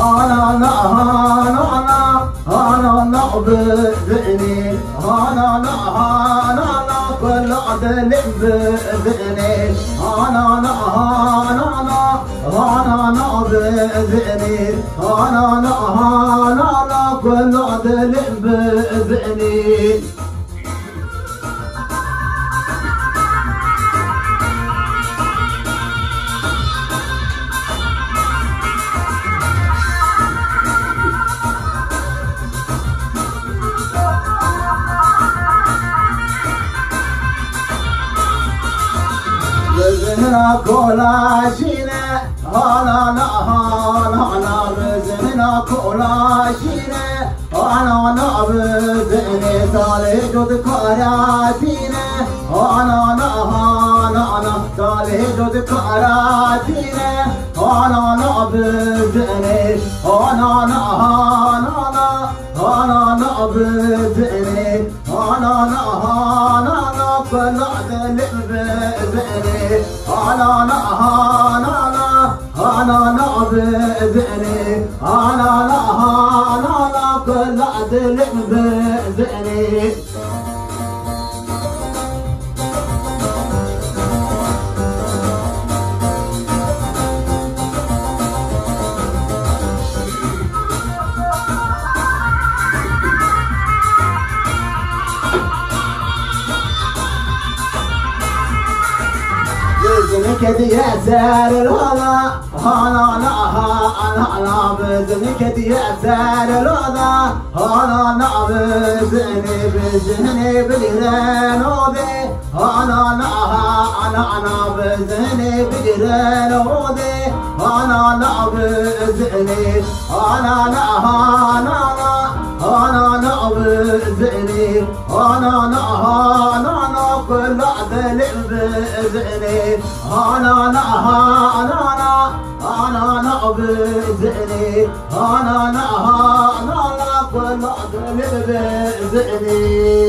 أنا بذني أنا كل عدل بذني أنا بذني أنا كل عدل بذني بزمنا كلاشينا أنا بزمنا كلاشينا أنا بزمنا صالح جد كراتينا أنا صالح جد كراتينا أنا بزمنا أنا بزمنا أنا كل عدل بذني أنا بذني أنا كل عدل بذني بزنك يا سار الهضا أنا بزنك يا سار الهضا أنا بزني بالغنودي أنا بزني بالغنودي أنا بزني أنا بزني أنا كل عدل بزني أنا بزني أنا كل عدل بزني